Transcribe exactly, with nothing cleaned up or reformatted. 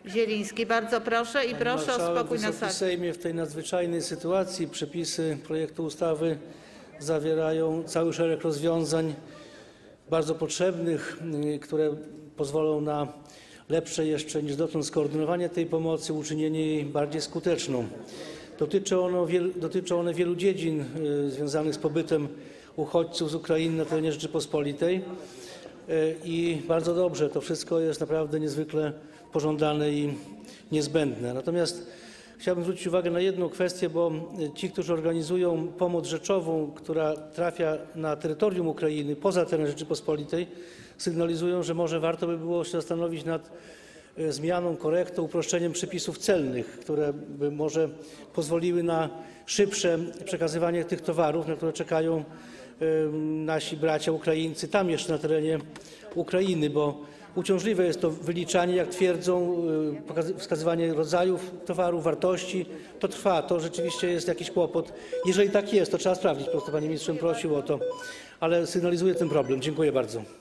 Zieliński. Bardzo proszę i proszę o spokój na sali. Sejmie, w tej nadzwyczajnej sytuacji przepisy projektu ustawy zawierają cały szereg rozwiązań bardzo potrzebnych, które pozwolą na lepsze jeszcze niż dotąd skoordynowanie tej pomocy, uczynienie jej bardziej skuteczną. Dotyczą one, dotyczą one wielu dziedzin związanych z pobytem uchodźców z Ukrainy na terenie Rzeczypospolitej i bardzo dobrze, to wszystko jest naprawdę niezwykle pożądane i niezbędne. Natomiast chciałbym zwrócić uwagę na jedną kwestię, bo ci, którzy organizują pomoc rzeczową, która trafia na terytorium Ukrainy, poza teren Rzeczypospolitej, sygnalizują, że może warto by było się zastanowić nad zmianą, korektą, uproszczeniem przepisów celnych, które by może pozwoliły na szybsze przekazywanie tych towarów, na które czekają nasi bracia Ukraińcy tam jeszcze na terenie Ukrainy, bo uciążliwe jest to wyliczanie, jak twierdzą, wskazywanie rodzajów towarów, wartości. To trwa, to rzeczywiście jest jakiś kłopot. Jeżeli tak jest, to trzeba sprawdzić. Po prostu, panie ministrze, prosił o to, ale sygnalizuję ten problem. Dziękuję bardzo.